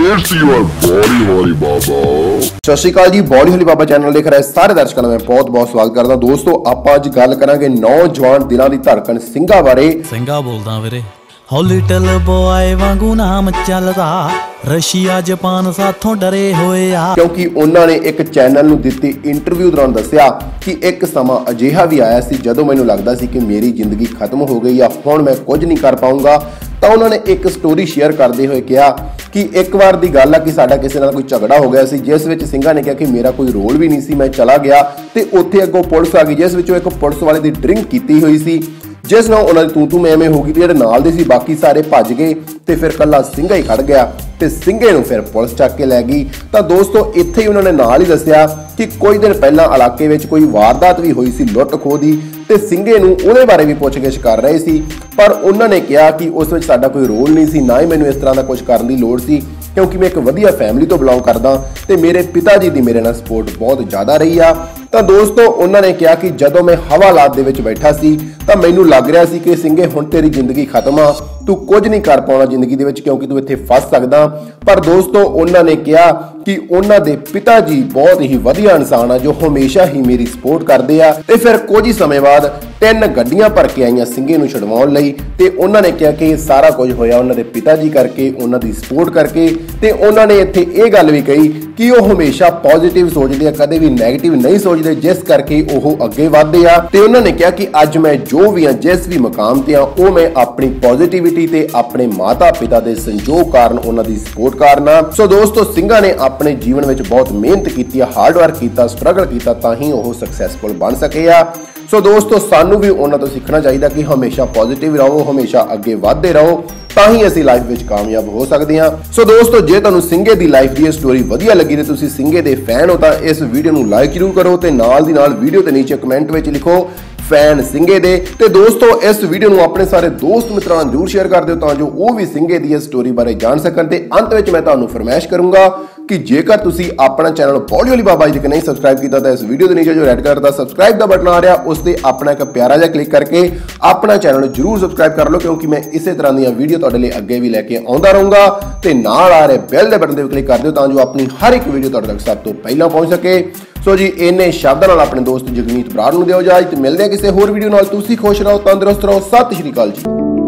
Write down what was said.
It's your Bolly Holly Baba। सत श्री अकाल जी, बॉली होली बाबा channel देख रहे सारे दर्शकों का मैं बहुत बहुत स्वागत करता हूं। दोस्तों ਆਪਾਂ ਅੱਜ ਗੱਲ ਕਰਾਂਗੇ नौजवान दिलों की धड़कन ਸਿੰਘਾਂ बारे। ਸਿੰਘਾ ਬੋਲਦਾ ਵੀਰੇ ਹੋ ਲਿਟਲ ਬॉय ਵਾਂਗੂ ਨਾਮ ਚੱਲਦਾ रशिया जापान साथों डरे होए आ। क्योंकि उन्होंने एक चैनल नूं दित्ती इंटरव्यू दौरान दस्सिया कि एक समा अजिहा भी आया सी जदों मैनूं लगदा सी कि मेरी जिंदगी खत्म हो गई आ, हुण मैं कुछ नहीं कर पाऊंगा। तो उन्होंने एक स्टोरी शेयर करते हुए कहा कि एक बार की गल है कि साडा किसी नाल कोई झगड़ा हो गया सी, जिस विच ਸਿੰਘਾਂ ने कहा कि मेरा कोई रोल भी नहीं सी, मैं चला गया तो उत्थे अगों पुलिस आ गई, जिस विचों एक पुलिस वाले की ड्रिंक की हुई सी, जिस नाल उन्हां दी तू मैं हो गई। जिहड़े नाल दे सी बाकी सारे भज गए तो फिर कल्ला ਸਿੰਘਾ ही खड़ गया ते ਸਿੰਘੇ ਨੂੰ फिर पुलिस चक के लै गई। तो दोस्तों इत्थे ही उन्होंने नाल ही दस्सिया कि कुछ दिन पहला इलाके में कोई वारदात भी हुई सी लुੱਟ ਖੋਹ दी ते ਸਿੰਘੇ ਨੂੰ ਉਹਦੇ बारे भी पुछगिछ कर रहे सी, पर उन्होंने कहा कि उस विच साडा कोई रोल नहीं सी, ना ही मैनूं इस तरह का कुछ करने की लोड़ सी, क्योंकि मैं एक वधिया फैमिली तो बिलोंग करदा ते मेरे पिता जी की मेरे नाल सपोर्ट बहुत ज़्यादा रही आ। तो दोस्तों उन्होंने कहा कि जदों मैं हवालात दे विच बैठा सी तो मैनूं लग रहा सी कि ਸਿੰਘੇ हुण तेरी जिंदगी खत्म आ, तू कुछ नहीं कर पाउणा जिंदगी दे विच, क्योंकि तू इत्थे फस सकदा। पर दोस्तों उन्होंने कहा कि उन्हां दे पिता जी बहुत ही वधिया इंसान आ जो हमेशा ही मेरी सपोर्ट करदे आ। ते फिर कुछ ही समय बाद 3 ਗੱਡੀਆਂ भर के आईयां ਸਿੰਘੇ ਨੂੰ छुड़वाउण लई ते उन्होंने कहा कि सारा कुछ होया उन्हां दे पिता जी करके, उन्हां दी सपोर्ट करके। ते उन्होंने इत्थे इह गल भी कही कि वो हमेशा पॉजिटिव सोचदे आ, कदे भी नैगेटिव नहीं सोचदे, जिस करके वो अगे वधदे आ। ते उन्होंने कहा कि अज मैं जो भी हाँ जिस भी मुकाम ते हाँ वो मैं अपनी पॉजिटिविटी ते अपने माता पिता के संजोग कारण उन्हां दी सपोर्ट कारण आ। सो दोस्तों ਸਿੰਘਾਂ ने अपने जीवन में बहुत मेहनत की, हार्ड वर्क किया, स्ट्रगल किया, तां ही वो सक्सैसफुल बन सके आ। सो दोस्तों सानू भी उन्हां तो सीखना चाहिए कि हमेशा पॉजिटिव रहो, हमेशा अगे वधदे रहो, तां ही असीं लाइफ विच कामयाब हो सकते हैं। सो दोस्तों जे तुहानूं ਸਿੰਘੇ दी लाइफ दी स्टोरी वधिया लगी ते तुसीं ਸਿੰਘੇ दे फैन हो तां इस वीडियो नूं लाइक जरूर करो ते नाल दी नाल वीडियो के नीचे कमेंट विच लिखो फैन ਸਿੰਘੇ दे। ते दोस्तों इस वीडियो नूं अपने सारे दोस्त मित्रां नाल जरूर शेयर कर दिओ तां जो वो भी ਸਿੰਘੇ दी स्टोरी बारे जान सकन। ते अंत विच मैं तुहानूं फरमाइश करूंगा कि जेकर तुसीं अपना चैनल बॉली होली बाबा जी तक नहीं सबसक्राइब किया तो इस वीडियो के नीचे जो रेड कलर का सबसक्राइब का बटन आ रहा उस पर अपना एक प्यारा जिहा क्लिक करके अपना चैनल जरूर सबसक्राइब कर लो, क्योंकि मैं इस तरह दी वीडियो तुहाडे लई अगे भी लैके आउंदा रहूंगा। ते नाल आ रहे बैल के बटन पर क्लिक कर दिओ तां जो अपनी हर एक वीडियो तुहाडे तक सब तो पहला पहुंच सके। सो जी इन्ने शब्दां नाल अपने दोस्त जगमीत बराड़ नूं दिओ इजाजत, मिलदे हां किसी होर वीडियो नाल। तुसीं खुश रहो, तंदुरुस्त रहो, सत श्री अकाल जी।